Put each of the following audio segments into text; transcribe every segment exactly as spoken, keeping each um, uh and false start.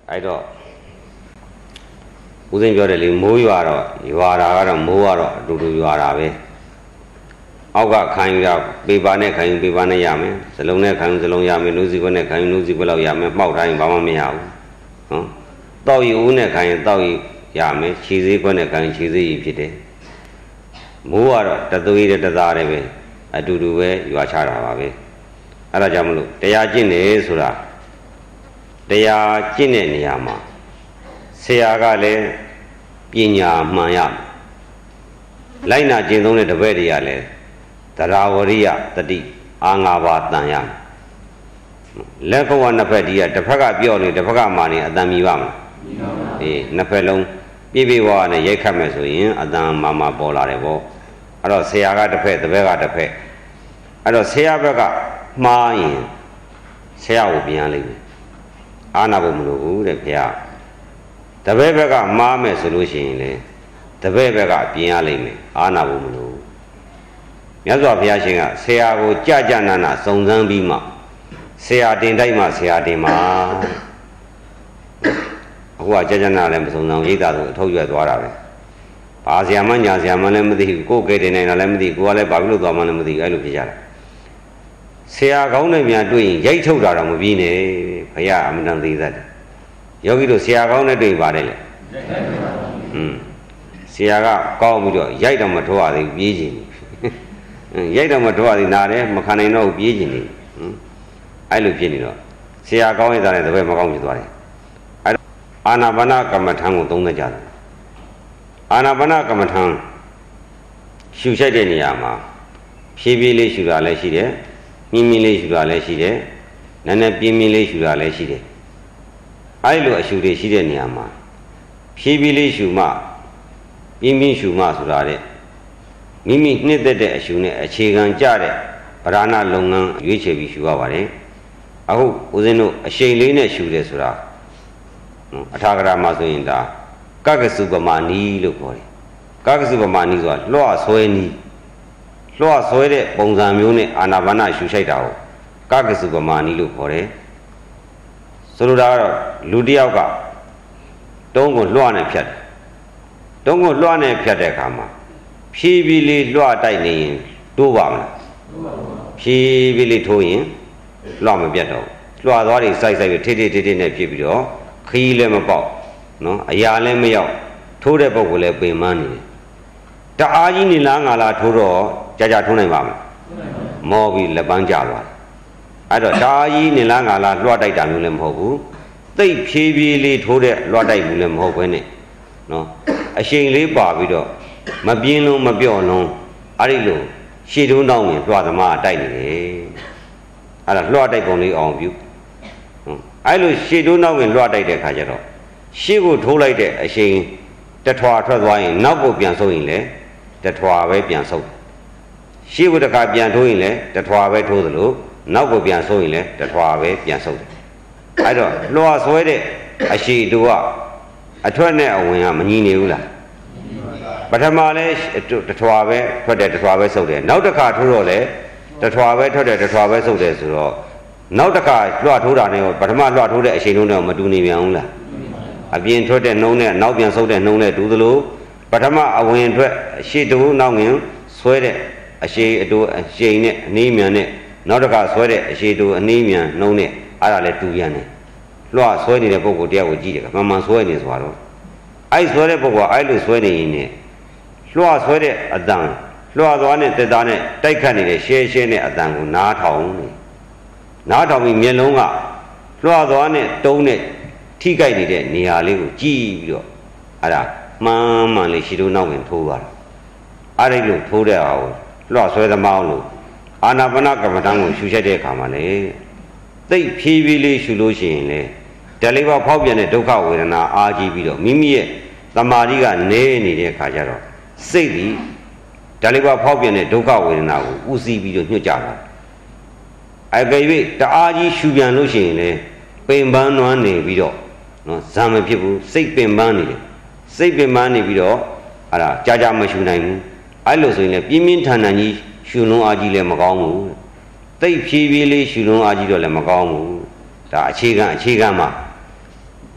I don't Within your daily move you are you are a mover to you are away. Auga kind of Bibane kind Bibana Yame, Salone kind Salon Yame, Nuzibone kind Nuzibula Yame, Mautai Bama. Though you une kind, though Yame, cheesy Pone kind cheesy pite. Mover, Tatuida Tazareve, I do do way you are Charawe. Arajamlu, they are Jine Sura. They are Jine Yama. Seagale Pinya Mayam Laina Jindone the Veriale, the Ravaria, the deep Angava Tanyam. Leco one Napedia, the Paga Bioni, the Paga money, Adam Yam, the Napelon, Bibi one, a Yakamesu, Adam Mama Bolarevo. I don't say I got the pet, the Vega the pet. I don't say I got mine. Say I will be unliving. Anabumulu, the Pia. The baby got mamma solution, the baby got piano, Anna Wumulu. Yazo Piashinga, say I will Jajanana, Sonzan Bima, say I didn't die, say I did ma. Who are Jajana Lemson, Yida told you at Warabe. Asiaman, Yaman, go get in a lemony, go ale Babu, Gaman, the Alupija. Say I go on doing Yato Daramubine, Paya, I'm done that. Yogi to Siaga doing Varele. Hm. Siaga, call me to Yaita Matua, the Beijing. Yaita Matua, the Nare, Macanino, Beijing. I look Pinino. Siaga is at the way Macombi. Anabana Kamatang don't the Jan. Anabana Kamatang. Shusha Yama. Shibili Shura Leshide, Mimili Shura Leshide, Nana Pimili Shura Leshide. I look at you, she didn't yama. She believes you, ma. Mimi Shuma Surare. Mimi knitted a shune, a chigan jare, Parana longan, which a vishuavare. I hope Uzeno, a shaylina shoe sura. Atagra Mazuinda. Kagasubamani look for it. Kagasubamani was Loa Soeni. Loa Soede, Bonzamune, Anavana Shushaitao. Kagasubamani look for it. Soludar Ludiaga don't go loan a piat. Don't go loan a piatecama. She really loa dining, do one. She really toying, long piato. Loa what size I will take it in a pibio, kill them about. No, a yalem out. To the book will pay money. The Ajini Langala Turo, Jajatunam. More will the Banjava. I don't die in Langala, Lord I Damulem Hobu. They pavily told it, Lord I William Hope. No, a shingly barbido. Mabino, Mabiono, Arilo. She don't know me, rather ma dining. I don't Lord I only on you. I lose she don't know me, Lord I de Cajero. She would hold like a shing the Tua Tradwine, now go beyond so in there, the Tua way beyond so. She would have got beyond doing it, the Tua way to the loop. Now go beyond so in it, the Tuave, Pianso. I don't know as well, I see do up. I turn there when I'm Niniula. But a Malish to the Tuave, to the Tuave so there. Now the car to roll it, the Tuave to the Tuave so there. Now the car, Lord Hurano, but a man Lord Huda, she don't know Maduni Miaula. I've been told that no net, now beyond so that no net do the loop. But a man, I went, she do now, sweat it, a she do a she name it. Not a car sweater, she do anemia, no net, I let two yanne. Loa sweating a book there with Giga, Mamma sweating is swallow. I sweat a book, I do sweating in it. Loa sweater a down. Loa the one at the done, take candidate, share share a down, not only. Not only Mielonga. Loa the one at donate, tea guided near little G. Ada, Mamma, she do know in two hours. I look two hours. Loa sweater mouth. Anabana Kamatang, Shusha Kamale. They pivily solution. Deliver Popian and Doka with an R G B. Mimi, the Mariga, Nene, Kajaro. Say Deliver Popian and Doka with an Uzi video, New Java. I gave it the R G Shubian Lucian, Pemban one video. No, some people say Pembani. Say Pembani video, Ara, Jaja Mashunai. I lose in a Pimin Tanani. Shuno Agile Magamu. They pivily Shuno Agile Magamu. The Chiga Chigama.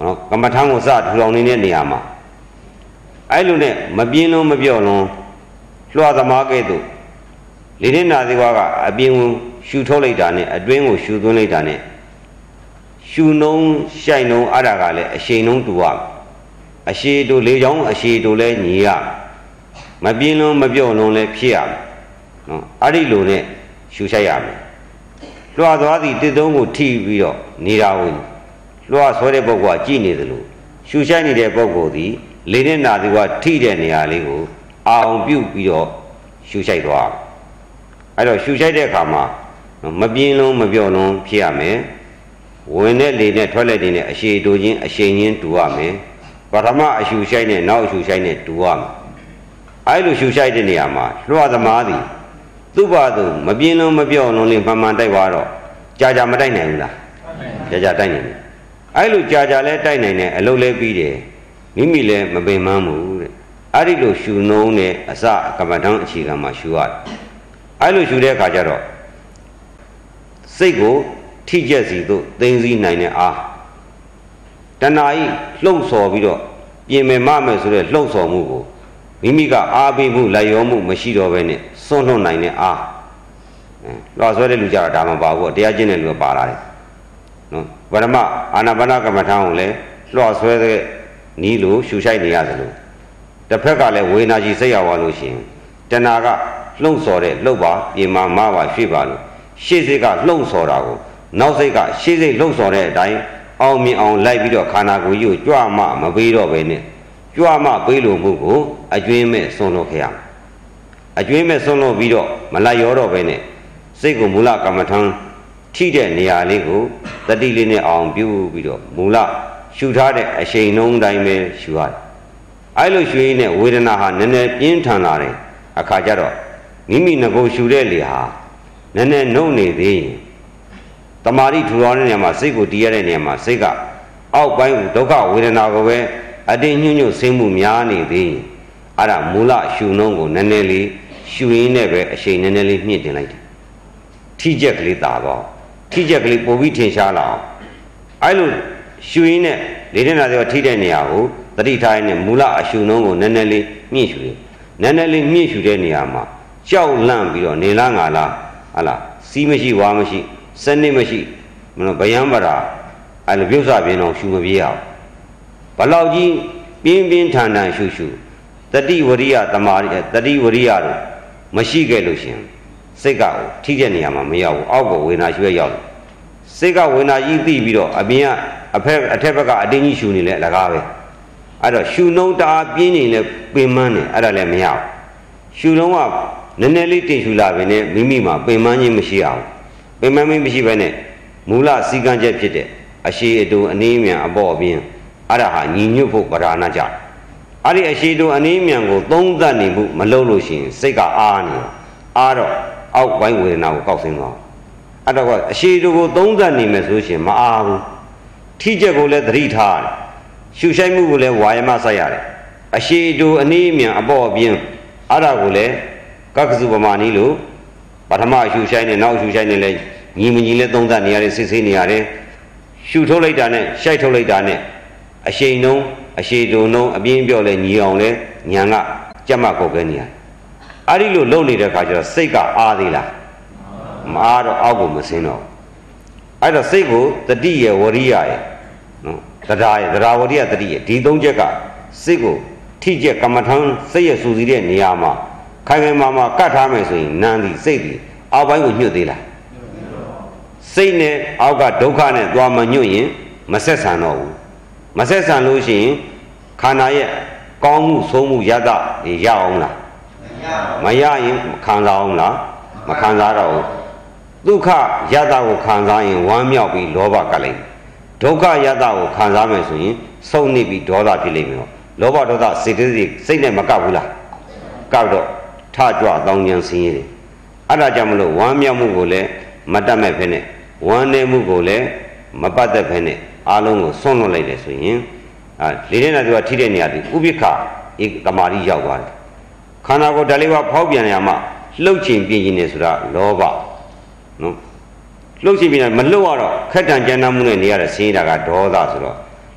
နော်ကမ္မထံကိုစထူထောင်နေတဲ့နေရာမှာအဲ့လိုနဲ့မပြင်းလုံးမပြော့လုံးလွှတ်သမားကဲ့သို့လေတဲ့နာသေးကအပြင်ကိုရှူထုတ်လိုက်တာနဲ့အတွင်းကိုရှူသွင်းလိုက်တာနဲ့ရှူနှုံးရှိုက်နှုံးအဲ့ဒါကလည်းအရှိန်နှုံးတူရအရှိတူလေးချောင်းအရှိတူလည်းညီရမပြင်းလုံးမပြော့လုံးလည်းဖြစ်ရမယ်နော်အဲ့ဒီလိုနဲ့ရှူဆိုင်ရမယ်လွှတ်သွားသည်တစ်သုံးကိုထိပြီးတော့နေတာကိုလွှတ်ဆွဲတဲ့ပုဂ္ဂိုလ်ကကြည်နေသလိုရှူဆိုင်နေတဲ့ပုဂ္ဂိုလ်သည်လေနဲ့နာသည်ကထိတဲ့နေရာလေးကိုအောင်ပြုတ်ပြီးတော့ရှူဆိုင်သွားအဲ့တော့ရှူဆိုင်တဲ့အခါမှာမပြင်းလုံးမပြော့လုံးဖြစ်ရမယ်ဝင်တဲ့လေနဲ့ထွက်လက်တွေနဲ့အရှိတူချင်းအရှိန်ချင်းတူရမယ်ပထမအရှူဆိုင်နဲ့နောက်အရှူဆိုင်နဲ့တူရမယ်အဲ့လိုရှူဆိုင်တဲ့နေရာမှာလွှတ်သမားသည်သူ့ဘာသူမပြင်းလုံးမပြော့လုံးလေးမှန်မှန်တိုက်သွားတော့ကြာကြာမတိုက်နိုင်ဘူးလားကြာကြာတိုက်နိုင်တယ်အဲ့လိုကြာကြာလဲတိုက်နိုင်တယ်အလုပ်လဲပြီးတယ်မိမိလည်းမပင်မန်းဘူးတဲ့အဲ့ဒီလိုရှူနှုံးနဲ့အစကမ္မထံအခြေခံမှာရှူရတယ်အဲ့လိုရှူတဲ့အခါကျတော့စိတ်ကိုထိကျက်စီသို့သိသိနိုင်တဲ့အားတဏှာဤလှုပ်ဆော်ပြီးတော့ပြင်မယ်မမယ်ဆိုတဲ့လှုပ်ဆော်မှုကိုမိမိကအားပေးမှုလိုက်ရောမှုမရှိတော့ဘဲနဲ့စွန့်လွတ်နိုင်တဲ့အားအဲလွှတ်ဆွဲတဲ့လူကြတော့ဒါမှပါဘူးတရားကျင့်တဲ့လူကပါလာတယ်နော်ဗရမအာနာပါနကမ္မထံကိုလည်းလွှတ်ဆွဲတဲ့နီးလို့ရှူဆိုင်နေရသလိုတစ်ဖက်ကလည်းဝေနာကြီးစိတ်ရသွားလို့ရှိရင်တဏှာကလှုပ်ဆော်တဲ့လှုပ်ပါပြင်မာမပါရွှေ့ပါလို့ရှေ့စိတ်ကလှုပ်ဆော်တာကိုနောက်စိတ်ကရှေ့စိတ်လှုပ်ဆော်တဲ့အတိုင်းအောင်မြင်အောင်လိုက်ပြီးတော့ခန္ဓာကိုယ်ကြီးကိုကြွမမပေးတော့ပဲနဲ့ကြွမပေးလို့မှုကိုအကျွင်းမဲ့ဆွန့်လွတ်ခဲ့ရအကျွင်းမဲ့ဆွန့်လွတ်ပြီးတော့မလိုက်ရောတော့ပဲနဲ့စိတ်ကိုမူလကမ္မထံထိတဲ့နေရာလေးကိုတတိလေးနဲ့အောင်ပြုပြီးတော့မူလရှူထားတဲ့အရှိန်နှုံးတိုင်းပဲရှူရတယ်အဲ့လိုရှူရင်းနဲ့ဝေဒနာဟာနည်းနည်းပြင်းထန်လာတယ်အခါကျတော့မိမိငကိုရှူတဲ့လေဟာနည်းနည်းနှုံနေသေးရင်တမာတိထူထောင်တဲ့နေရာမှာစိတ်ကိုတည်ရတဲ့နေရာမှာစိတ်ကအောက်ပိုင်းဒုက္ခဝေဒနာကိုပဲအတင်းညှို့ညွတ်ဆင်းမှုများနေသေးရင်အဲ့ဒါမူလရှူနှုံးကိုနည်းနည်းလေးရှူရင်းနဲ့ပဲအရှိန်နည်းနည်းလေးမြင့်တင်လိုက်တယ်ထိကျက်ကလေးသာတော့ထိကျက်ကလေးပိုပြီးထင်ရှားလာအောင်အဲ့လိုရှူရင်းနဲ့လေတဲ့နာတွေထိတဲ့နေရာကိုတတိထားရင်းနဲ့မူလအရှူနှုံးကိုနည်းနည်းလေးမြင့်ရှူတယ်နည်းနည်းလေးမြင့်ရှူတဲ့နေရာမှာကြောက်လန့်ပြီးတော့နေလားငါလားဟာလားစီးမရှိဝါမရှိစနစ်မရှိမလို့ဗျံပရာအဲ့လိုပြုတ်စပြင်းအောင်ရှူမပြေးအောင်ဘလောက်ကြီးပြင်းပြင်းထန်ထန်ရှူရှူတတိဝရိယတမာရိတတိဝရိယတို့မရှိခဲ့လို့ရှင်စိတ်ကထိတဲ့နေရာမှာမရောက်ဘူးအောက်ကိုဝေနာရွှဲရောက်တယ်စိတ်ကဝေနာကြီးသိပြီးတော့အပြင်ကအဖက်အထက်ဘက်ကအတင်းကြီးရှူနေလဲအလကားပဲအဲ့တော့ရှူနှုံးတအားပြင်းနေလဲပင်မန်းနေအဲ့ဒါလည်းမရဘူးရှူနှုံးကနည်းနည်းလေးတင်ရှူလာပဲနဲ့မိမိမှာပင်မန်းခြင်းမရှိအောင်ပင်မန်းမရှိဘဲနဲ့မူလစီကံချက်ဖြစ်တဲ့အရှိအတူအနည်းမြန်အပေါ်အပြင်အဲ့ဒါဟာညီညွတ်ဖို့ပဓာနာကြအဲ့ဒီအရှိတူအနည်းမြန်ကိုသုံးသပ်နေမှုမလုပ်လို့ရှိရင်စိတ်ကအားနေအားတော့အောက်ပိုင်းဝေဒနာကိုကောက်ဆင်းသွားအဲ့တော့အရှိတူကိုသုံးသပ်နေမယ်ဆိုရှင်မအားဘူးထိချက်ကိုလည်းသတိထားရတယ်ရှုရှိုက်မှုကိုလည်းဝါယမစိုက်ရတယ်အရှိတူအနည်းမြန်အပေါ်အပြင်အဲ့ဒါကိုလည်းကက္ကစုပမာနီလို့ပထမရှုရှိုက်နဲ့နောက်ရှုရှိုက်နဲ့လည်းညီမညီလည်းသုံးသပ်နေရတယ်စစ်ဆေးနေရတယ်ရှုထုတ်လိုက်တာနဲ့ရှိုက်ထုတ်လိုက်တာနဲ့အရှိန်နှုံးအရှိတူနှုံးအပြင်းပြော့လဲညီအောင်လဲညာကကြက်မကောက်ခဲနေရတယ်အဲ့ဒီလိုလုပ်နေတဲ့အခါကျတော့စိတ်ကအားသေးလားမအားတော့အောက်ကိုမဆင်းတော့အဲ့တော့စိတ်ကိုတတိယဝရိယရဲ့နော်တရားရဲ့တရားဝရိယတတိယဒီသုံးချက်ကစိတ်ကိုထိကျက်ကမ္မထံစိတ်ရဲ့စူစီတဲ့နေရာမှာခိုင်ခိုင်မာမာကတ်ထားမယ်ဆိုရင်နန်းသည်စိတ်သည်အောက်ပိုင်းကိုညှို့သေးလားစိတ်နဲ့အောက်ကဒုက္ခနဲ့သွားမညွတ်ရင်မဆက်ဆံတော့ဘူးမဆက်ဆံလို့ရှိရင်ခန္ဓာရဲ့ကောင်းမှုဆိုးမှုရတ္တရအောင်လားမရရင်ခံစားအောင်လားမခံစားတော့ဘူးဒုက္ခရတ္တကိုခံစားရင်ဝမ်းမြောက်ပြီးလောဘကလိုက်ဒုက္ခရတ္တကိုခံစားမယ်ဆိုရင်ဆုံးနေပြီးဒေါသဖြစ်လိမ့်မယ်လောဘဒေါသစိတ်တွေစိတ်နဲ့မကပ်ဘူးလားကပ်တော့ထကြွတောင်းကြံဆင်းရဲတယ်အဲ့ဒါကြောင့်မလို့ဝမ်းမြောက်မှုကိုလည်းမတတ်မဲ့ဖြစ်နေဝမ်းနည်းမှုကိုလည်းမပတ်သက်ဖဲနဲ့အားလုံးကိုဆွန့်လွတ်လိုက်တယ်ဆိုရင်အာလေတဲ့နာသူကထိတဲ့နေရာဒီဥပိ္ပခဧကတမာတိရောက်သွားတယ်ခန္ဓာကိုယ်ဓာတ်လေးပါဖောက်ပြန်ရမှလှုပ်ချင်ပြင်းခြင်းနေဆိုတာလောဘနော်လှုပ်ချင်ပြင်းမလှုပ်ရတော့ခက်တန်ကြမ်းတမ်းမှုနဲ့နေရတဲ့ဆင်းရဲတာကဒေါသဆိုတော့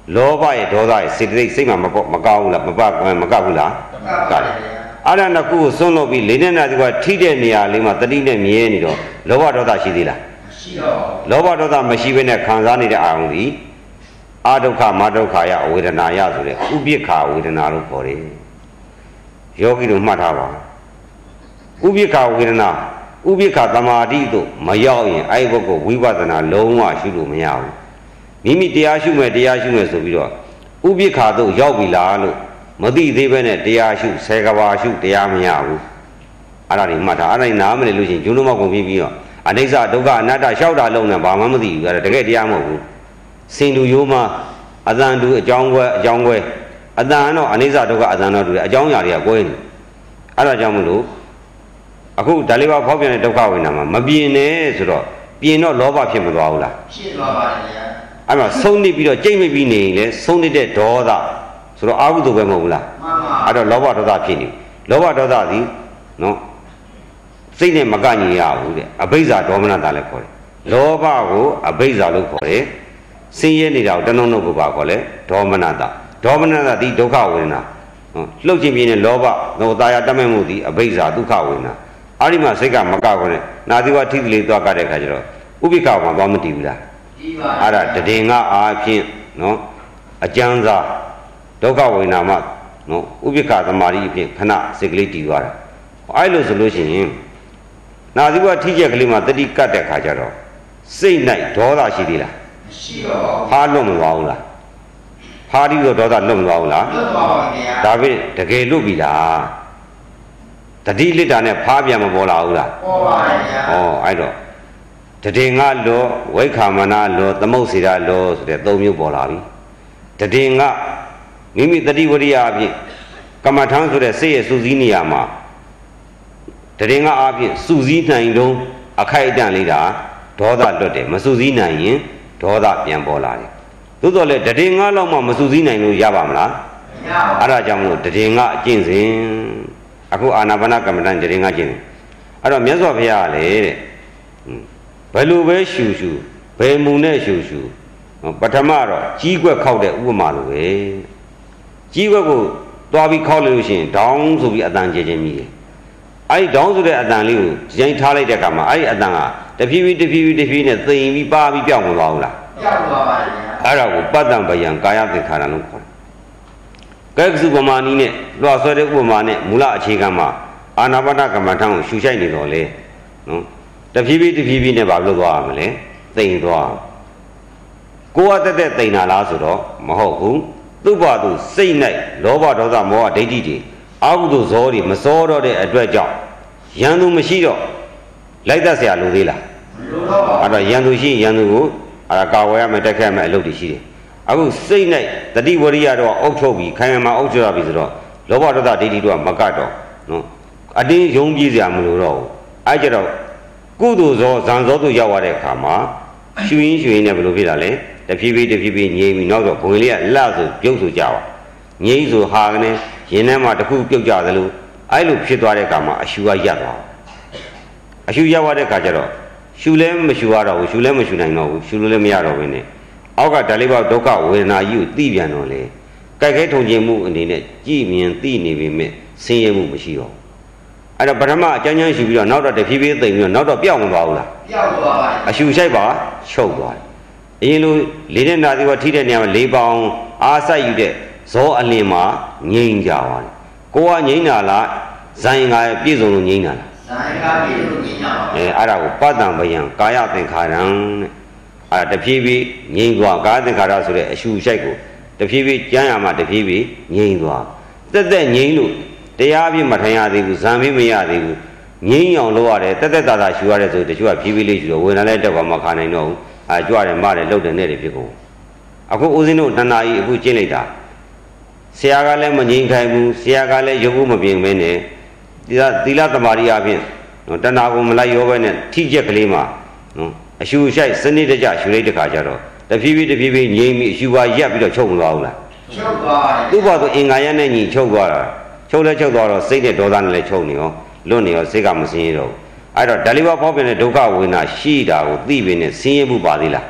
လောဘရဲ့ဒေါသရဲ့စိတ်တိတ်စိတ်မှမပေါ့မကောက်ဘူးလားမပမကောက်ဘူးလားကတယ်အဲ့ဒါနှစ်ခုကိုစွန့်လို့ပြီးလေးနဲ့နာဒီကထိတဲ့နေရာလေးမှာတတိနဲ့မြဲနေတော့လောဘဒေါသရှိသေးလားမရှိတော့လောဘဒေါသမရှိဘဲနဲ့ခံစားနေတဲ့အာရုံဒီအာဒုက္ခမဒုက္ခယဝေဒနာယဆိုတဲ့ဥပိ္ပခာဝေဒနာလို့ခေါ်တယ်ယောဂီတို့မှတ်ထားပါဥပိ္ပခာဝေဒနာဥပိ္ပခာသမာဓိတို့မရောက်ရင်အဲ့ဒီဘက်ကဝိပဿနာလုံးဝရှုလို့မရဘူးမိမိတရားရှုမယ်တရားရှုမယ်ဆိုပြီးတော့ဥပိ္ပခာတို့ရောက်ပြီလားလို့မသိသေးပဲနဲ့တရားရှုဆယ်ကဘာရှုတရားမရဘူးအဲ့ဒါတွေမှတ်ထားအဲ့ဒါနားမလည်လို့ရှိရင်ဂျုံလုံးမောက်ကုန်ပြီးပြီးတော့အနိစ္စဒုက္ခအနတ္တလျှောက်တာလုံးနဲ့ဘာမှမသိဘူးအဲ့ဒါတကယ်တရားမဟုတ်ဘူးစင်တူရိုးမှာအတန်တူအကြောင်းကွဲအကြောင်းကွဲအတန်တော့အနိစ္စဒုက္ခအတန်တော့တူတယ်အကြောင်းအရာတွေကကွဲနေအဲ့ဒါကြောင့်မလို့အခုဒါလေးပါဖောက်ပြန်တဲ့ဒုက္ခဝေဒနာမှာမပြင်းနဲ့ဆိုတော့ပြင်းတော့လောဘဖြစ်မသွားဘူးလားဖြစ်သွားပါတယ်ဗျာအဲ့မှာဆုံးနေပြီးတော့ကြိတ်မိပြီးနေရင်လေဆုံးနေတဲ့ဒေါသဆိုတော့အာဟုတုပဲမဟုတ်ဘူးလားမှန်ပါအဲ့တော့လောဘဒေါသဖြစ်နေလောဘဒေါသသည်နော်စိတ်နဲ့မကညီရဘူးတဲ့အဘိဇ္ဇာဒေါမနတာလည်းခေါ်တယ်လောဘကိုအဘိဇ္ဇာလို့ခေါ်တယ်ဆင်းရဲနေတာကိုတဏှုံ့ကိုပါခေါ်လဲဒေါမနတာဒေါမနတာဒီဒုက္ခဝေဒနာလှုပ်ခြင်းပြင်းတဲ့လောဘသောတာယာတတ်မဲ့မှုဒီအဘိဇ္ဇာဒုက္ခဝေဒနာအဲ့ဒီမှာစိတ်ကမကခေါ်နဲ့နာသီဝထိတိလေးသွားကြတဲ့ခါကျတော့ဥပိ္ပခာမှာသွားမတည်ဘူးလားတည်ပါအဲ့ဒါတည်ငါအားဖြင့်နော်အကျဉ်းစားဒုက္ခဝေဒနာမှာနော်ဥပိ္ပခာသမာဓိအဖြစ်ခဏစိတ်ကလေးတည်သွားတာအဲ့လိုဆိုလို့ရှိရင်နာသီဝထိချက်ကလေးမှာတတိကတ်တဲ့ခါကျတော့စိတ်၌ဒေါသရှိသေးလားမရှိတော့ဟာလွတ်မသွားဘူးလားဟာဒီတော့ဒေါသလွတ်မသွားဘူးလားလွတ်သွားပါဗျာဒါဖြင့်တကယ်လွတ်ပြီလားတတိလစ်တာနဲ့ဖားပြန်မပေါ်လာဘူးလားပေါ်ပါဗျာဩအဲ့တော့တည်ငါလောဝိခာမနာလောသမုတ်စေတာလောဆိုတဲ့သုံးမျိုးပေါ်လာပြီတည်ငါမိမိတတိဝရိယအဖြစ်ကမ္မထမ်းဆိုတဲ့စိတ်ရဲ့စူးစီးနေရာမှာတည်ငါအဖြစ်စူးစီးနိုင်တော့အခိုက်အတန့်လေးတာဒေါသလွတ်တယ်မစူးစီးနိုင်ရင်ဒေါသပြန်ပေါ်လာတယ်သို့တော်လည်းတည်ငါလောက်မှမစူးစီးနိုင်လို့ရပါမလားမရပါဘူးအဲ့ဒါကြောင့်မို့တည်ငါအကျင့်စဉ်အခုအာနာပါနကမ္မဋ္ဌာန်းတည်ငါကျင့်စဉ်အဲ့တော့မြတ်စွာဘုရားကလေတဲ့ဘယ်လိုပဲရှူရှူဘယ်မူနဲ့ရှူရှူပထမတော့ကြီးကွက်ခောက်တဲ့ဥပမာလိုပဲကြီးကွက်ကိုသွားပြီးခောက်လို့ရှိရင်ဒေါင်းဆိုပြီးအတန်ကျဲချင်းမြည်တယ်အဲ့ဒီဒေါင်းဆိုတဲ့အတန်လေးကိုကြိမ်ထားလိုက်တဲ့အခါမှာအဲ့ဒီအတန်ကတဖြည်းဖြည်းတဖြည်းဖြည်းတဖြည်းနဲ့သိမ်ပြီးပါပြီးပြောင်းမသွားဘူးလားပြောင်းသွားပါဗျာအဲ့ဒါကိုပတ္တံပယံကာယသင်္ခါရလို့ခေါ်တယ်ကဲစုပမာနီးနဲ့လွှတ်ဆွဲတဲ့ဥပမာနဲ့မူလအခြေခံမှာအာနာပါနကမ္မဋ္ဌာန်းကိုရှူရှိုက်နေတော့လေနော်တဖြည်းဖြည်းတဖြည်းဖြည်းနဲ့ဘာလို့သွားရမလဲသိမ်သွားကိုယ်ကတက်တက်သိမ်တာလားဆိုတော့မဟုတ်ဘူးသူ့ဘာသူစိတ်၌လောဘဒေါသမောဟဒိဋ္ဌိတွေအာဟုတုဇောတွေမစောတော့တဲ့အတွက်ကြောင့်ယံသူမရှိတော့လိုက်တတ်เสียလို့သေးလားမလိုတော့ပါအဲ့တော့ယံသူရှိယံသူကိုအဲ့ဒါကာဝယ်ရမယ်တက်ခဲ့ရမယ်အလုပ်တွေရှိတယ်အခုစိတ်၌တတိဝရိယတော့အုပ်ချုပ်ပြီးခိုင်မှာအုပ်ချုပ်ရပြီဆိုတော့လောဘဒေါသဒိဋ္ဌိတို့ကမကတ်တော့နော်အတင်းယုံကြည်စရာမလိုတော့ဘူးအဲ့ကြတော့ကုသိုလ်ဇောဇံဇောတို့ရောက်ရတဲ့အခါမှာရှူရင်းရှူရင်းနဲ့ဘယ်လိုဖြစ်တာလဲတဖြည်းဖြည်းတဖြည်းဖြည်းငြိမ်ပြီးနောက်တော့ဘုံလေးကလှဆိုပြုတ်ဆိုကြပါငြိမ်ဆိုဟာကနေရင်ထဲမှာတစ်ခုပြုတ်ကြသလိုအဲ့လိုဖြစ်သွားတဲ့အခါမှာအရှူကရပ်သွားအရှူရပ်သွားတဲ့အခါကျတော့ရှူလဲမရှူရတော့ဘူးရှူလဲမရှူနိုင်တော့ဘူးရှူလို့လည်းမရတော့ဘူးနဲ့အောက်ကဓာလိဘောဒုက္ခဝေဒနာကြီးကိုသိပြန်တော့လေကြိုက်ခဲထုံခြင်းမှုအနေနဲ့ကြည်မြင်သိနေပေမဲ့ဆင်းရဲမှုမရှိတော့အဲ့တော့ပထမအကျဉ်းချင်းရှူပြီးတော့နောက်တော့တဖြည်းဖြည်းသိမ့်ပြီးတော့နောက်တော့ပြောင်းမသွားဘူးလားပြောင်းသွားပါအရှူဆိုင်ပါချုပ်သွားတယ်အရင်လိုလေးတဲ့နာသီဝထိတဲ့နေရာမှာလေးပေါင်အားစိုက်ယူတဲ့ဇောအလင်းမှာငြိမ်ကြပါတယ်ကိုကငြိမ်တာလားဇိုင်းကပြည့်စုံလို့ငြိမ်တာလားဇိုင်းကပြည့်စုံငြိမ်တာပါအဲအဲ့ဒါကိုပတ္တံပယံကာယသင်္ခါရံတဲ့အဲ့ဒါတဖြည်းဖြည်းငြိမ်သွားကာယသင်္ခါရဆိုတဲ့အရှူဆိုင်ကိုတဖြည်းဖြည်းကျမ်းရမှာတဖြည်းဖြည်းငြိမ်သွားတက်တက်ငြိမ်လို့တရားပြည့်မထိုင်ရသေးဘူးဇံပြည့်မရသေးဘူးငြိမ်းအောင်လုပ်ရတယ်တက်တက်တာတာရှူရတယ်ဆိုတချို့ကဖြည်းဖြည်းလေးရှူတော့ဝေဒနာလည်းတက်သွားမှခါနိုင်တော့ဘူးအဲကြွတယ်မတယ်လှုပ်တယ်နဲ့တွေဖြစ်ကုန်အခုဦးဇင်းတို့နှစ်နာရီအခုကျင့်လိုက်တာဆရာကလည်းမငြိမ်းခိုင်ဘူးဆရာကလည်းရုပ်ကိုမပြင်ဘဲနဲ့သီလသီလသမารီအပြင်နော်တဏှာကိုမလိုက်ရောပဲနဲ့ထိကျက်ကလေးမှာနော်အရှူရှိုက်စနစ်တကျရှူလိုက်တဲ့ခါကျတော့တဖြည်းဖြည်းတဖြည်းဖြည်းငြိမ်းပြီးအရှူပါရက်ပြီးတော့ချုပ်မသွားဘူးလားချုပ်သွားတယ်သူ့ဘာသူအင်္ဂါရက်နဲ့ညီချုပ်သွားတာချုပ်လဲချုပ်သွားတော့စိတ်နဲ့ဒေါသနဲ့လည်းချုပ်နေရောလွတ်နေရောစိတ်ကမစင်းရတော့အဲ့တော့ဓာလိဝဖောက်ပြန်တဲ့ဒုက္ခဝေဒနာရှိတာကိုသိပြီးနဲ့ဆင်းရဲမှုပါသေးလားမ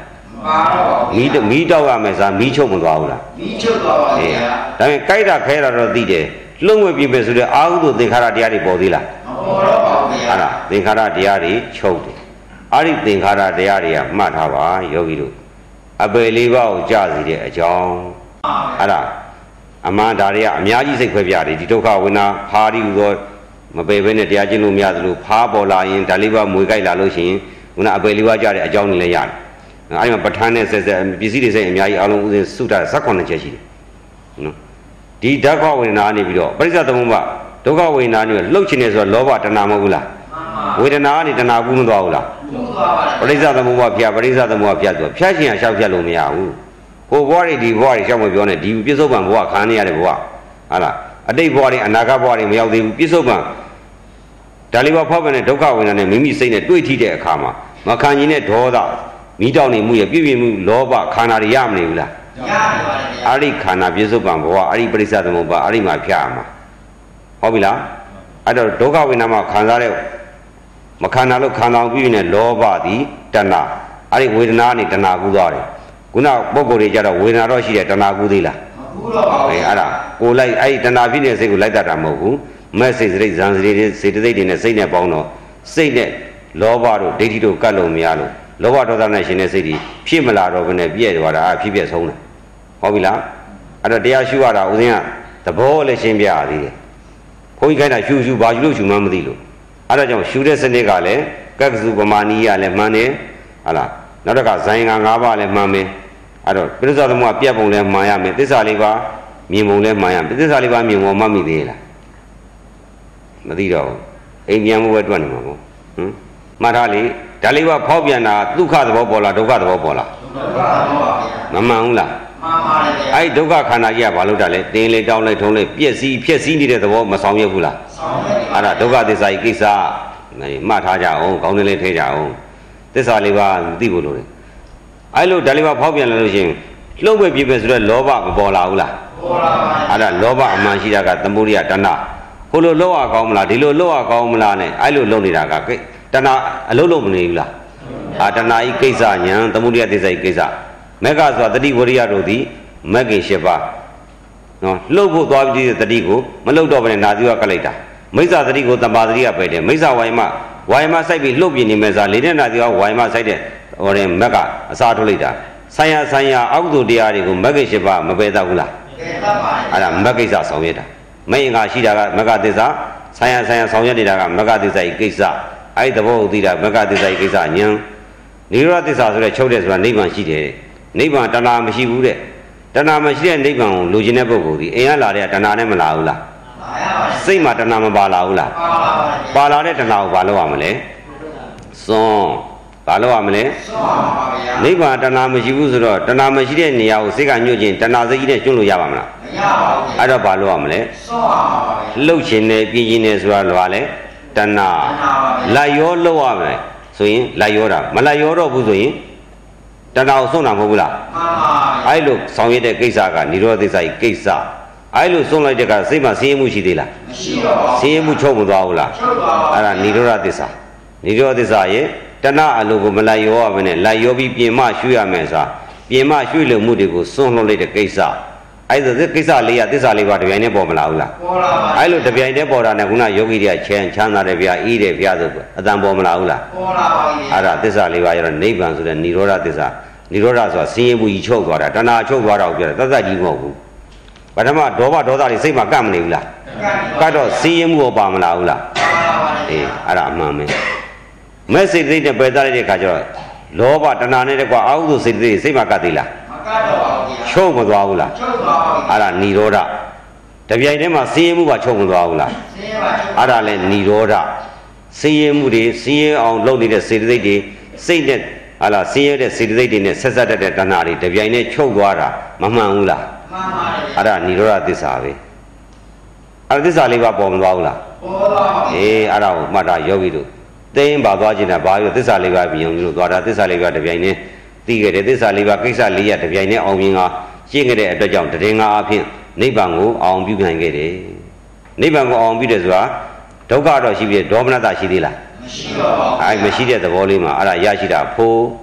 မီးမီးတောက်ရမယ်စားမီးချုပ်မသွားဘူးလားမီးချုပ်သွားပါဗျာဒါပေမဲ့ကြိုက်တာခဲတာတော့သိတယ်လှုပ်ဝဲပြမယ်ဆိုတဲ့အာဟုသို့သင်္ခါရတရားတွေပေါ်သေးလားမပေါ်တော့ပါဘူးဗျာအဲ့ဒါသင်္ခါရတရားတွေချုပ်တယ်အဲ့ဒီသင်္ခါရတရားတွေကမှတ်ထားပါယောဂီတို့အပေလေးပါးကိုကြားစီတဲ့အကြောင်းအဲ့ဒါအမှန်ဒါတွေကအများကြီးစိတ်ခွဲပြတယ်ဒီဒုက္ခဝိနာဖာရီဟူသောမပေဘဲနဲ့တရားကျင့်လို့မရသလိုဖားပေါ်လာရင်ဒါလေးပါးမွေကြိုက်လာလို့ရှိရင်ခုနအပေလေးပါးကြားတဲ့အကြောင်းတွေလည်းရတယ်အဲ့ဒီမှာပဋ္ဌာန်းနဲ့ဆက်ဆက်ပစ္စည်းတွေဆက်အများကြီးအလုံးဥစဉ်စုတာဇက်ခွန်ချက်ရှိတယ်နော်ဒီဒုက္ခဝိနာနေပြီးတော့ပရိစ္ဆေသမုပ္ပါဒုက္ခဝိနာနေလှုပ်ချင်နေဆိုတော့လောဘတဏှာမဟုတ်ဘူးလားဝေဒနာကနေတဏှာကူးမသွားဘူးလားကူးသွားပါတယ်ပရိစ္ဆေသမုပ္ပါဖြတ်ပရိစ္ဆေသမုပ္ပါဖြတ်ဆိုဖြတ်ခြင်းအလျှောက်ဖြတ်လို့မရဘူးကိုဘဝတွေဒီဘဝတွေရှောက်မပြောနဲ့ဒီပြစ္ဆုတ်ပံဘဝခံနေရတဲ့ဘဝဟာလားအတိတ်ဘဝတွေအနာဂတ်ဘဝတွေမရောက်သေးဘူးပြစ္ဆုတ်ပံဒါလေးပါဖောက်ပြန်တဲ့ဒုက္ခဝိနာနဲ့မိမိစိတ်နဲ့တွေ့ထိတဲ့အခါမှာမခံရင်တဲ့ဒေါသမိတောင်နေမှုရပြည့်ပြည့်မှုလောဘခန္ဓာတွေရမနေဘူးလားရပါပါတယ်အဲ့ဒီခန္ဓာပြစ္ဆုတ်ပံဘဝအဲ့ဒီပရိစ္ဆေသမုပ္ပါအဲ့ဒီမှာဖြတ်ရမှာဟုတ်ပြီလားအဲ့တော့ဒုက္ခဝိနာမှာခံစားတဲ့မခန္ဓာလို့ခန္ဓာပြည့်နေတဲ့လောဘသည်တဏှာအဲ့ဒီဝေဒနာနဲ့တဏှာကူးသွားတယ်ခုနပုံကိုယ်တွေကြတော့ဝေဒနာတော့ရှိတယ်တဏှာကူးသေးလားမကူးတော့ပါဘူးအဲအဲ့ဒါကိုလိုက်အဲ့ဒီတဏှာပြည့်နေတဲ့စိတ်ကိုလိုက်တတ်တာမဟုတ်ဘူးမဲ့စိတ်စိတ်ဇန်စိတ်စေတသိက်တွေနဲ့စိတ်နဲ့ပေါင်းတော့စိတ်နဲ့လောဘတို့ဒိဋ္ဌိတို့ကတ်လို့မရလို့လောဘဒေါသနဲ့ရှင်တဲ့စိတ်တွေဖြစ်မလာတော့ဘဲနဲ့ပြည့်သွားတာအဖြစ်ပြည့်ဆုံးတယ်ဟုတ်ပြီလားအဲ့တော့တရားရှုရတာဦးဇင်းကသဘောလည်းရှင်းပြရသေးတယ်ခွန်ကြီးခိုင်းတာရှုရှုဘာရှုလို့ရှုမှမသိလို့အဲ့ဒါကြောင့်ရှုတဲ့စနစ်ကလည်းကက္ကစုပမာနီယလည်းမှန်တယ်ဟာလားနောက်တစ်ခါဇိုင်က၅ပါးလည်းမှန်မယ်အဲ့တော့ပြစ္ဆာသမုပ္ပါပြတ်ပုံလည်းမှန်ရမယ်သစ္စာလေးပါးမြင်ပုံလည်းမှန်ရမယ်သစ္စာလေးပါးမြင်ပုံမှတ်မိသေးလားမသိတော့ဘူးအိမ်ပြန်မှုပဲတွက်နေမှာပေါ့ဟမ်မှတ်ထားလေဒါလေးပါဖောက်ပြန်တာဒုက္ခသဘောပေါ်လားဒုက္ခသဘောပေါ်လားဒုက္ခသဘောပါဗျာမမှန်ဘူးလားမှန်ပါတယ်ဗျာအဲ့ဒုက္ခခန္ဓာကြီးကဘာလို့တာလဲတင်းလေးတောင်းလိုက်ထုံးလိုက်ပြည့်စည်ဖြည့်စည်းနေတဲ့သဘောမဆောင်ရွက်ဘူးလားဆောင်ရွက်ပါအဲ့ဒါဒုက္ခသစ္စာကြီးကိစ္စမှတ်ထားကြအောင်ခေါင်းထဲလေးထဲကြအောင်သစ္စာလေးပါသိဖို့လိုတယ်အဲ့လိုဒါလေးပါဖောက်ပြန်လာလို့ရှိရင်လှုပ်ပဲပြည့်ပဲဆိုတော့လောဘမပေါ်လာဘူးလားပေါ်လာပါအဲ့ဒါလောဘအမှန်ရှိတာကသမုဒိယတဏှာဟိုလိုလှုပ်ရကောင်းမလားဒီလိုလှုပ်ရကောင်းမလားနဲ့အဲ့လိုလှုပ်နေတာကကိတဏှာအလုံးလုံးမနေဘူးလားအာတဏှာဤကိစ္စညာသမုဒိယသစ္စာဤကိစ္စမက္ခဆိုတာတတိဝရိယတို့သည်မက္ကိ၈ပါးနော်လှုပ်ဖို့သွားပြီးတဲ့တတိကိုမလှုပ်တော့ဘဲနဲ့နာသီဝကလိုက်တာမိစ္ဆာတတိကိုတမ္ပါတတိကပဲတယ်မိစ္ဆာဝိုင်မဝိုင်မစိုက်ပြီးလှုပ်ပြနေမယ်စားလေတဲ့နာသီဝဝိုင်မစိုက်တဲ့ဟောတဲ့မက်ကအစားထုတ်လိုက်တာဆိုင်ရာဆိုင်ရာအောက်သို့တရားတွေကိုမက္ကိ၈ပါးမပယ်တတ်ဘူးလားပယ်တတ်ပါဘူးအဲ့ဒါမက္ကိစ္စဆောင်ရွက်တာမိင်္ဂါရှိတာကမက္ခသစ္စာဆိုင်ရာဆိုင်ရာဆောင်ရွက်နေတာကမက္ခသစ္စာဤကိစ္စအဲ့ဒီသဘောကိုသိတာမက္ခသစ္စာဤကိစ္စညံနိရောဓသစ္စာဆိုတဲ့ချုပ်တဲ့ဆိုတာနိဗ္ဗာန်ရှိတယ်နိဗ္ဗာန်တဏှာမရှိဘူးတဲ့တဏှာမရှိတဲ့နိဗ္ဗာန်ကိုလိုချင်တဲ့ပုဂ္ဂိုလ်ဒီအိမ်ကလာတဲ့တဏှာနဲ့မလာဘူးလားလာရပါတယ်စိတ်မှာတဏှာမပါလာဘူးလားပါလာပါတယ်ပါလာတဲ့တဏှာကိုဘာလုပ်ရမလဲစွန့်ဘာလုပ်ရမလဲစွန့်ပါဗျာနိဗ္ဗာန်တဏှာမရှိဘူးဆိုတော့တဏှာမရှိတဲ့နေရာကိုစိတ်ကညှို့ခြင်းတဏှာစိတ်ကြီးနဲ့ကျွတ်လို့ရပါမလားမရပါဘူးအဲ့တော့ဘာလုပ်ရမလဲစွန့်ပါဗျာလှုပ်ခြင်းနဲ့ပြင်းခြင်းနဲ့ဆိုတာလွာလဲတဏှာလိုက်ရောလှုပ်ရမယ်ဆိုရင်လိုက်ရောတာမလိုက်ရောတော့ဘူးဆိုရင်တဏှာကိုစွန့်တာမဟုတ်ဘူးလားမှန်ပါဗျာအဲ့လိုဆောင်ရတဲ့ကိစ္စကនិရောဓသစ္စာကြီးကိစ္စအဲ့လိုစွန့်လိုက်တဲ့ကစိတ်မှာဆင်းရဲမှုရှိသေးလားမရှိတော့ပါဘူးဆင်းရဲမှုချုပ်မသွားဘူးလားချုပ်သွားပါဘူးအဲ့ဒါនិရောဓသစ္စာនិရောဓသစ္စာရဲ့တဏှာအလိုကိုမလိုက်ရောရမနဲ့လိုက်ရောပြီးပြင်မရွှေ့ရမယ်စာပြင်မရွှေ့လို့မှုတွေကိုစွန့်လွတ်လိုက်တဲ့ကိစ္စအဲ့ဒါကိစ္စလေးရသစ္စာလေးပါတပြိုင်တည်းပေါ်မလာဘူးလားပေါ်လာပါအဲ့လိုတပြိုင်တည်းပေါ်တာနဲ့ခုနယောဂီတွေကချမ်းချမ်းသာတယ်ဗျာအေးတယ်ဗျာဆိုအတန်ပေါ်မလာဘူးလားပေါ်လာပါဘူးအဲ့ဒါသစ္စာလေးပါရတော့နိဗ္ဗာန်ဆိုတဲ့និရောဓသစ္စာនិရောဓဆိုတာဆင်းရဲမှုကြီးချုပ်သွားတာတဏှာချုပ်သွားတာကိုပြောတယ်သတ္တကြီးမဟုတ်ဘူးပထမဒေါဘဒေါသတွေစိတ်မှာကပ်မနေဘူးလားကပ်တော့ဆင်းရဲမှုရောပါမလာဘူးလားအေးအဲ့ဒါအမှန်ပဲမဲ့စိတ်စိတ်နဲ့ပယ်သလိုက်တဲ့အခါကျတော့လောဘတဏှာနဲ့တကွာအာဟုသောစိတ်စိတ်စိတ်မှာကပ်သေးလားမကပ်တော့ပါဘူးချုပ်မသွားဘူးလားချုပ်သွားပါဘူးအဲ့ဒါនិရောဓတပြိုင်တည်းမှာဆင်းရဲမှုပါချုပ်မသွားဘူးလားဆင်းရဲပါချုပ်အဲ့ဒါလဲនិရောဓဆင်းရဲမှုတွေဆင်းရဲအောင်လုပ်နေတဲ့စေတသိက်တွေစိတ်နဲ့ဟာလားဆင်းရဲတဲ့စေတသိက်တွေနဲ့ဆက်ဆက်တတ်တဲ့တဏှာတွေတပြိုင်တည်းချုပ်သွားတာမမှန်ဘူးလားမှန်ပါတယ်အဲ့ဒါនិရောဓသစ္စာပဲအဲ့သစ္စာလေးပါပေါ်မသွားဘူးလားပေါ်သွားပါဘူးအေးအဲ့ဒါကိုမှတ်တာယောဂီတို့သိရင်ပါသွားခြင်းနဲ့ဘာလို့သစ္စာလေးပါပြင်လို့သွားတာသစ္စာလေးပါတပြိုင်တည်းသိခဲ့တယ်သစ္စာလေးပါကိစ္စလေးရတပြိုင်တည်းအောင်မြင်ကရှင်းခဲ့တဲ့အတွက်ကြောင့်တရင်ငါအဖြစ်နိဗ္ဗာန်ကိုအောင်ပြုနိုင်ခဲ့တယ်နိဗ္ဗာန်ကိုအောင်ပြုတယ်ဆိုတာဒုက္ခတော့ရှိပြီဒေါမနတရှိသေးလားမရှိပါဘူးအဲမရှိတဲ့သဘောလေးမှာအဲ့ဒါရရှိတာဖို့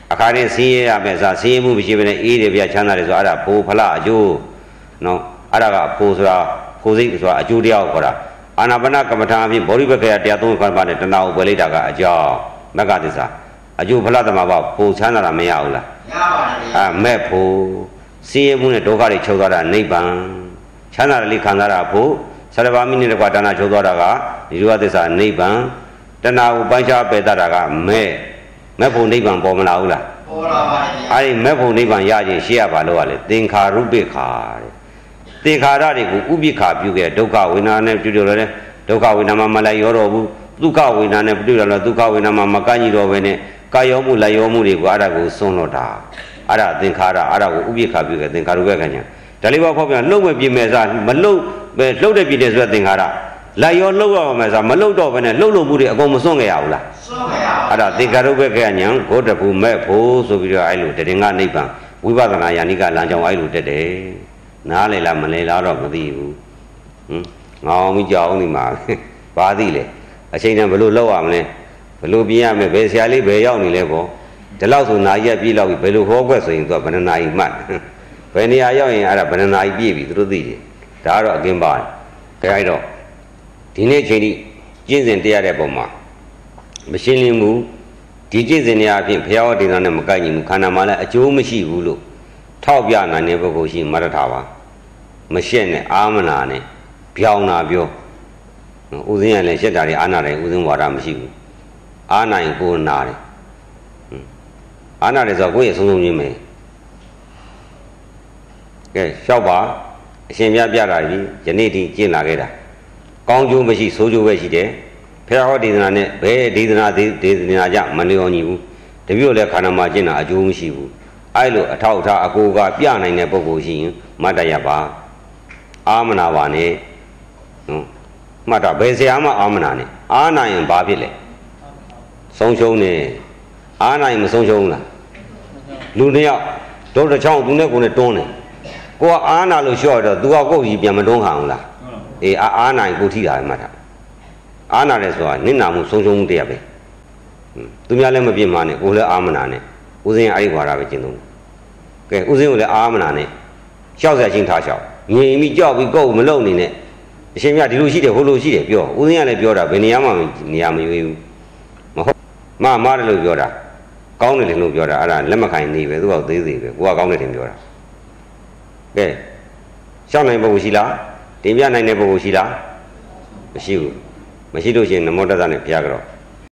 အခါနဲ့ဆင်းရဲရမယ်စားဆင်းရဲမှုမရှိဘဲနဲ့အေးတယ်ပြချမ်းသာတယ်ဆိုအဲ့ဒါဖိုးဖလားအကျိုးနော်အဲ့ဒါကဖိုးဆိုတာဖိုးစိတ်ဆိုတာအကျိုးတရားကိုခေါ်တာအာနာပါနကမ္မထာအဖြစ်ဗောဓိပက္ခယတရားသုံးခုပါနဲ့တဏှာကိုပယ်လိုက်တာကအကြောင်းမက္ကသစ္စာအကျိုးဖလားသမဘာဖိုးချမ်းသာတာမရဘူးလားရပါတယ်အာမဲ့ဖိုးဆင်းရဲမှုနဲ့ဒုက္ခတွေချုပ်သွားတာနိဗ္ဗာန်ချမ်းသာတယ်လေးခံစားတာဖို့ဆရဘာမိနစ်တကွာတဏှာချုပ်သွားတာကဒီလိုသစ္စာနိဗ္ဗာန်တဏှာကိုပိုင်းခြားပယ်တတ်တာကမဲ့မဲ့ဖို့နိဗ္ဗာန်ပေါ်မလာဘူးလားပေါ်လာပါတယ်အဲ့ဒီမဲ့ဖို့နိဗ္ဗာန်ရခြင်းရှိရပါလို့ကလေသင်္ခါရုပ္ပခာတဲ့သင်္ခါရတွေကိုဥပိ္ပခာပြုခဲ့ဒုက္ခဝေဒနာနဲ့ပြုလို့လည်းဒုက္ခဝေဒနာမှာမလိုက်ရောတော့ဘူးဒုက္ခဝေဒနာနဲ့ပြုလို့လည်းဒုက္ခဝေဒနာမှာမကန့်ညီတော့ဘဲနဲ့ကာယောမှုလိုက်ရောမှုတွေကိုအဲ့ဒါကိုစွန့်လို့တာအဲ့ဒါသင်္ခါရအဲ့ဒါကိုဥပိ္ပခာပြုခဲ့သင်္ခါရုပ္ပခာညာဒါလေးပါဖောက်ပြန်လှုပ်မဲ့ပြင်မဲ့စားမလှုပ်ပဲလှုပ်တဲ့ပြည်တဲ့ဆိုတဲ့သင်္ခါရလိုက်ရောလှုပ်ရမယ်စားမလှုပ်တော့ဘဲနဲ့လှုပ်လို့မှုတွေအကုန်မစွန့်ခဲ့ရဘူးလားစွန့်ခဲ့ရပါဘူးအဲ့ဒါသင်္ခါရုပ္ပခာညာဂေါတဖူမဲ့ဖို့ဆိုပြီးတော့အဲ့လိုတရင်ကနိဗ္ဗာန်ဝိပဿနာယာနိကလမ်းကြောင်းအဲ့လိုတက်တယ်နားလေလားမလဲလားတော့မသိဘူးဟင်ငေါင်းမိကြောင်းဒီမှာဘာသိလဲအချိန်တန်ဘယ်လိုလှုပ်ရမလဲဘယ်လိုပြင်ရမလဲဘယ်ဆရာလေးဘယ်ရောက်နေလဲပေါ့ဒီလောက်ဆိုနာရက်ပြည့်လောက်ပြီဘယ်လိုဟောခွက်ဆိုရင်သူကဘယ်နှနာရီမှတ်ဘယ်နေရာရောက်ရင်အဲ့ဒါဘယ်နှနာရီပြည့်ပြီသူတို့သိတယ်ဒါကတော့အကင်းပါတယ်ကြိုက်တော့ဒီနေ့ချိန်ထိကျင့်စဉ်တရားတဲ့ပုံမှာမရှင်းလင်းဘူးဒီကျင့်စဉ်တွေအပြင်ဘုရားဟောဒေသနာနဲ့မကိုက်ညီဘူးခန္ဓာမှာလည်းအကျိုးမရှိဘူးလို့ထောက်ပြနိုင်တဲ့ပုဂ္ဂိုလ်ရှိမရထားပါမရှက်နဲ့အာမနာနဲ့ပြောင်းတာပြောဥစဉ်ရလည်းရှက်တာတွေအာနာတယ်ဥစဉ်ဝါဒမရှိဘူးအာနိုင်ကိုနာတယ်အာနာတယ်ဆိုတော့ကိုယ့်ရဲ့ဆုံးဆုံးချင်းပဲကဲလျှောက်ပါအရှင်မြတ်ပြတာကြီးယနေ့ထိကျင့်လာခဲ့တာကောင်းကျိုးမရှိဆိုးကျိုးပဲရှိတယ်ဘုရားဟောဒေသနာနဲ့ဘယ်ဒေသနာဒေသနာကြမလျော်ညီဘူးတပည့်တော်လည်းခန္ဓာမှာကျင့်တာအကျိုးမရှိဘူးအဲ့လိုအထောက်အထားအကိုကပြနိုင်တဲ့ပုဂ္ဂိုလ်ရှိရင်မတ်တရပါအာမနာပါနဲ့နော်မှတ်တာဘယ်ဆရာမှအာမနာနဲ့အာနိုင်ရင်ဘာဖြစ်လဲဆုံးရှုံးနေအာနိုင်မဆုံးရှုံးလားလူနှစ်ယောက်တို့တစ်ချောင်းသူနဲ့ကိုယ်နဲ့တွန်းတယ်ကိုကအာနာလို့လျှော့တော့သူကကိုယ်ကြီးပြန်မတွန်းခံဘူးလားအေးအာအာနိုင်ကိုထိတာပဲမှတ်တာအာနာတယ်ဆိုတာနင့်နာမှုဆုံးရှုံးမှုတရားပဲသူများလည်းမပြစ်မှာနဲ့ကိုယ်လည်းအာမနာနဲ့ဦးစင်းအဲ့ဒီဘွားတာပဲကျင့်သုံးကဲဦးစင်းကိုလည်းအာမနာနဲ့ရှောက်ဆက်ချင်းထားရှောက်ငြိမ်ပြီးကြောက်ပြီးကိုယ်မလုံနေနဲ့အရှင်မြတ်ဒီလိုရှိတယ်ဟိုလိုရှိတယ်ပြောဦးစင်းကလည်းပြောတာဘယ်နေရာမှနေရာမရွေးဘူးမဟုတ်မမတယ်လို့ပြောတာကောင်းတယ်လို့ပြောတာအဲ့ဒါလက်မခံနေပဲသူကသေးသေးပဲကိုကကောင်းတယ်တင်ပြောတာကဲရှောက်နိုင်ပုဂ္ဂိုလ်ရှိလားတင်ပြနိုင်တဲ့ပုဂ္ဂိုလ်ရှိလားမရှိဘူးမရှိလို့ရှိရင်နမောတ္တသနဲ့ဘုရားကတော့